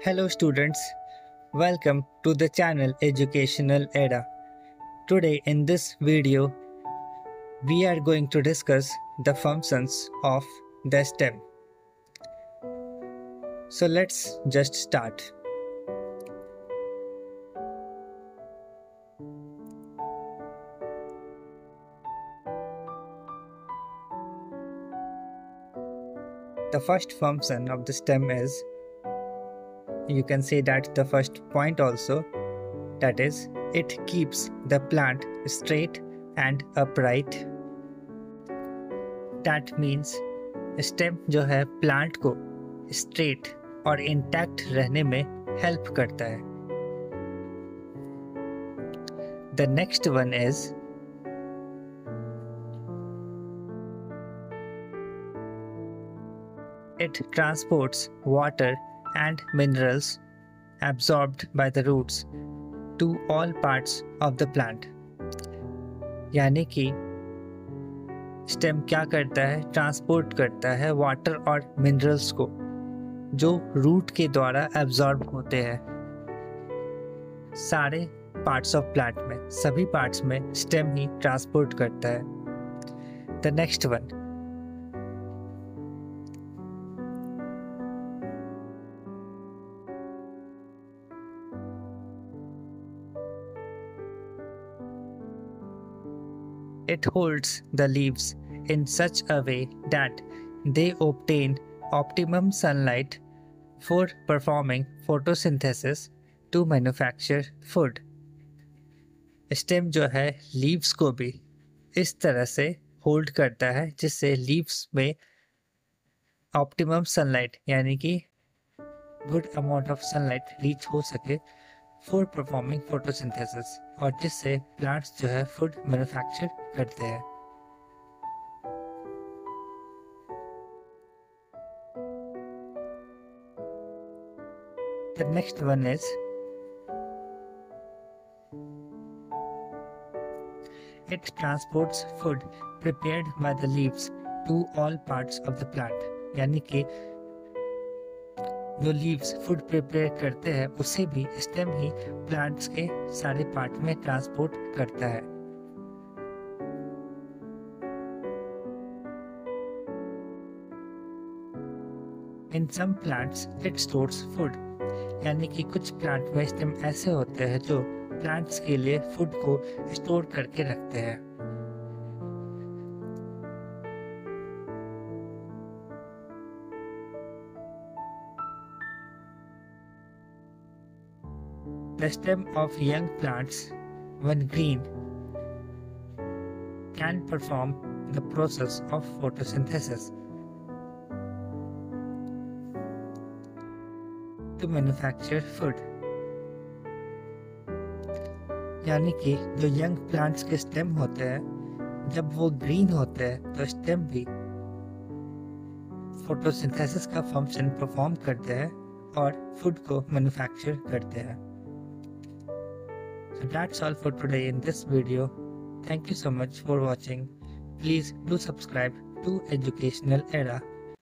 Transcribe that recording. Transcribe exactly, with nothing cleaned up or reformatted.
Hello students, welcome to the channel Educational Era. Today in this video, we are going to discuss the functions of the stem. So let's just start. The first function of the stem is, you can say that the first point also, that is, it keeps the plant straight and upright. That means stem जो है plant को straight और intact रहने में help करता है. The next one is it transports water and minerals absorbed by the roots to all parts of the plant. यानी कि स्टेम क्या करता है, ट्रांसपोर्ट करता है वाटर और मिनरल्स को जो रूट के द्वारा एब्जॉर्ब होते हैं सारे पार्ट्स ऑफ प्लांट में. सभी पार्ट्स में स्टेम ही ट्रांसपोर्ट करता है. The next one, it holds the leaves in such a way that they obtain optimum sunlight for performing photosynthesis to manufacture food. Stem जो है लीव्स को भी इस तरह से होल्ड करता है जिससे लीव्स में ऑप्टिमम सनलाइट यानी कि good amount of sunlight reach हो सके फॉर परफॉर्मिंग फोटोसिंथेसिस, और जिससे प्लांट्स जो है फूड मैन्युफैक्चर करते हैं. The next one is it transports food prepared by the leaves to all parts of the plant. यानी कि जो लीव्स फूड प्रिपेयर करते हैं उसे भी स्टेम ही प्लांट्स के सारे पार्ट में ट्रांसपोर्ट करता है. In some plants it stores food, यानी कि कुछ प्लांट में स्टेम ऐसे होते हैं जो प्लांट्स के लिए फूड को स्टोर करके रखते हैं. The stem of young plants, when green, can perform the process of photosynthesis to manufacture food. यानी कि जो यंग प्लांट्स के स्टेम होते हैं जब वो ग्रीन होते हैं तो स्टेम भी फोटोसिंथेसिस का फंक्शन परफॉर्म करते हैं और फूड को मैन्युफैक्चर करते हैं. So that's all for today in this video. Thank you so much for watching. Please do subscribe to Educational Era.